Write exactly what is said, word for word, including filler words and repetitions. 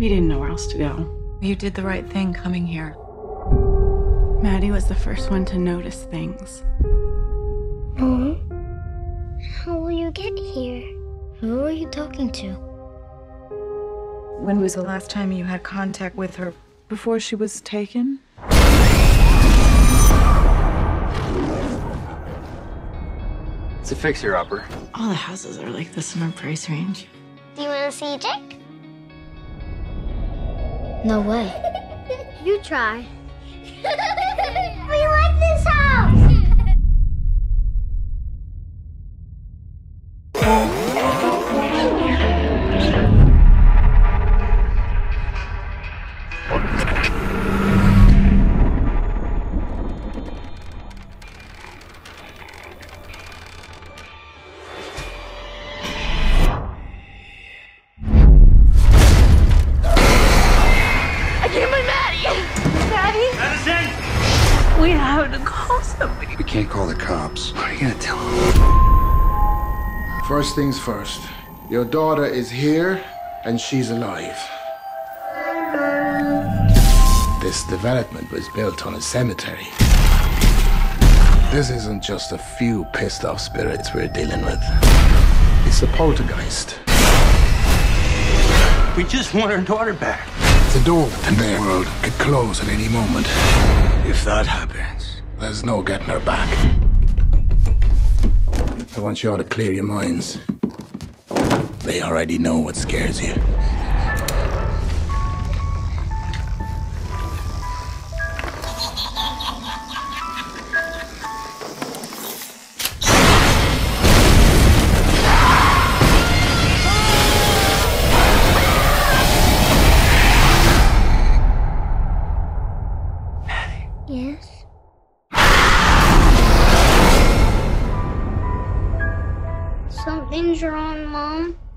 We didn't know where else to go. You did the right thing coming here. Maddie was the first one to notice things. Mom, how will you get here? Who are you talking to? When was the last time you had contact with her? Before she was taken? It's a fixer-upper. All the houses are like this in our price range. Do you want to see Jake? No way. You try. We like this house! We have to call somebody. We can't call the cops. What are you gonna tell him? First things first. Your daughter is here, and she's alive. This development was built on a cemetery. This isn't just a few pissed-off spirits we're dealing with. It's a poltergeist. We just want our daughter back. The door to their world could close at any moment. If that happens, There's no getting her back. I want you all to clear your minds. They already know what scares you. Yes? Something's wrong, Mom.